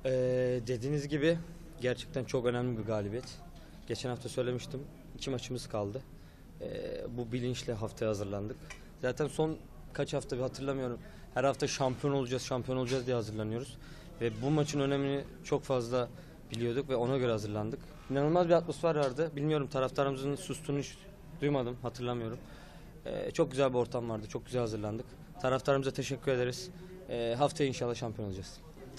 Dediğiniz gibi gerçekten çok önemli bir galibiyet. Geçen hafta söylemiştim. 2 maçımız kaldı. Bu bilinçle haftaya hazırlandık. Zaten son kaç hafta bir hatırlamıyorum. Her hafta şampiyon olacağız, şampiyon olacağız diye hazırlanıyoruz. Ve bu maçın önemini çok fazla biliyorduk ve ona göre hazırlandık. İnanılmaz bir atmosfer vardı. Bilmiyorum, taraftarımızın sustuğunu hiç duymadım, hatırlamıyorum. Çok güzel bir ortam vardı, çok güzel hazırlandık. Taraftarımıza teşekkür ederiz. Haftaya inşallah şampiyon olacağız.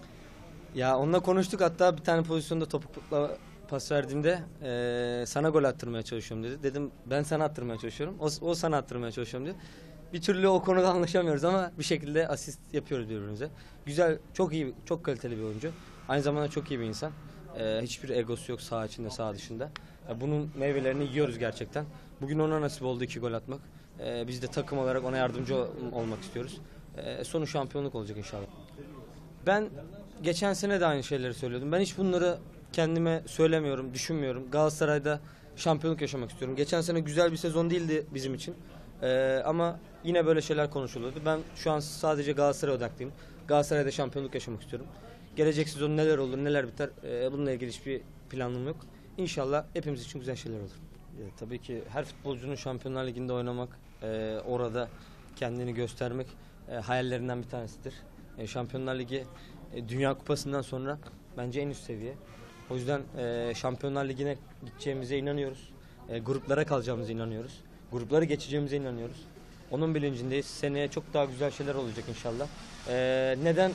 Ya onunla konuştuk, hatta bir tane pozisyonda topukla pas verdiğimde sana gol attırmaya çalışıyorum dedi. Dedim ben sana attırmaya çalışıyorum, o sana attırmaya çalışıyorum diyor. Bir türlü o konuda anlaşamıyoruz ama bir şekilde asist yapıyoruz birbirimize. Güzel, çok iyi, çok kaliteli bir oyuncu. Aynı zamanda çok iyi bir insan. Hiçbir egosu yok saha içinde, saha dışında. Bunun meyvelerini yiyoruz gerçekten. Bugün ona nasip oldu 2 gol atmak. Biz de takım olarak ona yardımcı olmak istiyoruz. Sonu şampiyonluk olacak inşallah. Ben geçen sene de aynı şeyleri söylüyordum. Ben hiç bunları kendime söylemiyorum, düşünmüyorum. Galatasaray'da şampiyonluk yaşamak istiyorum. Geçen sene güzel bir sezon değildi bizim için. Ama yine böyle şeyler konuşuluyordu. Ben şu an sadece Galatasaray'a odaklıyım. Galatasaray'da şampiyonluk yaşamak istiyorum. Gelecek sezon neler olur, neler biter, bununla ilgili hiçbir planım yok. İnşallah hepimiz için güzel şeyler olur. Tabii ki her futbolcunun Şampiyonlar Ligi'nde oynamak, orada kendini göstermek hayallerinden bir tanesidir. Şampiyonlar Ligi Dünya Kupası'ndan sonra bence en üst seviye. O yüzden Şampiyonlar Ligi'ne gideceğimize inanıyoruz. Gruplara kalacağımıza inanıyoruz. Grupları geçeceğimize inanıyoruz. Onun bilincindeyiz. Seneye çok daha güzel şeyler olacak inşallah. Neden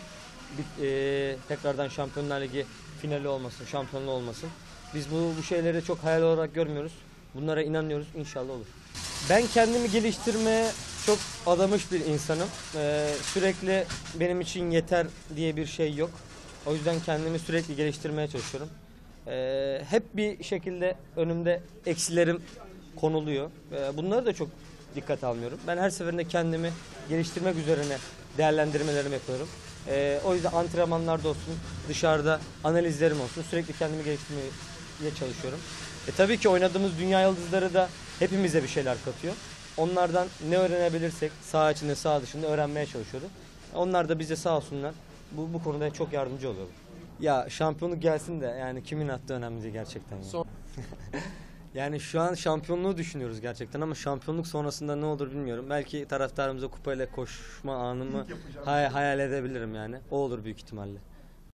tekrardan Şampiyonlar Ligi finali olmasın, şampiyonluğu olmasın? Biz bu şeyleri çok hayal olarak görmüyoruz. Bunlara inanıyoruz. İnşallah olur. Ben kendimi geliştirmeye çok adamış bir insanım. Sürekli benim için yeter diye bir şey yok. O yüzden kendimi sürekli geliştirmeye çalışıyorum. Hep bir şekilde önümde eksilerim konuluyor. Bunları da çok dikkate almıyorum. Ben her seferinde kendimi geliştirmek üzerine değerlendirmelerimi yapıyorum. O yüzden antrenmanlarda olsun, dışarıda analizlerim olsun, sürekli kendimi geliştirmeye çalışıyorum. Tabii ki oynadığımız dünya yıldızları da hepimize bir şeyler katıyor. Onlardan ne öğrenebilirsek saha içinde, saha dışında öğrenmeye çalışıyoruz. Onlar da bize sağ olsunlar bu konuda çok yardımcı oluyor. Ya şampiyonluk gelsin de yani kimin attığı önemli değil gerçekten. Yani. Yani şu an şampiyonluğu düşünüyoruz gerçekten ama şampiyonluk sonrasında ne olur bilmiyorum. Belki taraftarımıza kupayla koşma anımı hayal edebilirim yani. O olur büyük ihtimalle.